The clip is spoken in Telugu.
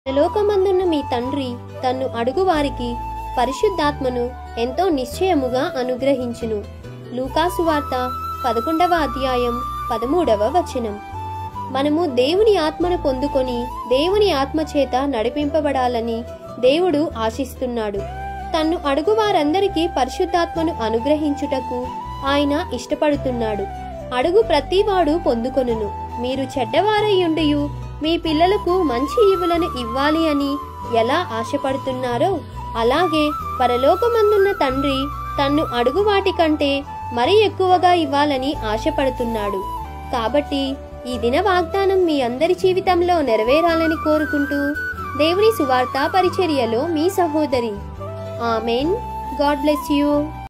పరలోకమందున్న మీ తండ్రి తన్ను అడుగువారికి పరిశుద్ధాత్మను ఎంతో నిశ్చయముగా అనుగ్రహించును. లూకాసు వార్త 11వ అధ్యాయం 13వ వచనం. మనము దేవుని ఆత్మను పొందుకొని దేవుని ఆత్మ చేత నడిపింపబడాలని దేవుడు ఆశిస్తున్నాడు. తన్ను అడుగు వారందరికీ పరిశుద్ధాత్మను అనుగ్రహించుటకు ఆయన ఇష్టపడుతున్నాడు. అడుగు ప్రతివాడు పొందుకొనును. మీరు చెడ్డవారయ్యుండియు మీ పిల్లలకు మంచి ఈవులను ఇవ్వాలి అని ఎలా ఆశపడుతున్నారో అలాగే పరలోకమందున్న తండ్రి తన్ను అడుగు వాటి కంటే మరి ఎక్కువగా ఇవ్వాలని ఆశపడుతున్నాడు. కాబట్టి ఈ దిన వాగ్దానం మీ అందరి జీవితంలో నెరవేరాలని కోరుకుంటూ దేవుని సువార్త పరిచర్యలో మీ సహోదరి. ఆమెన్. God bless you.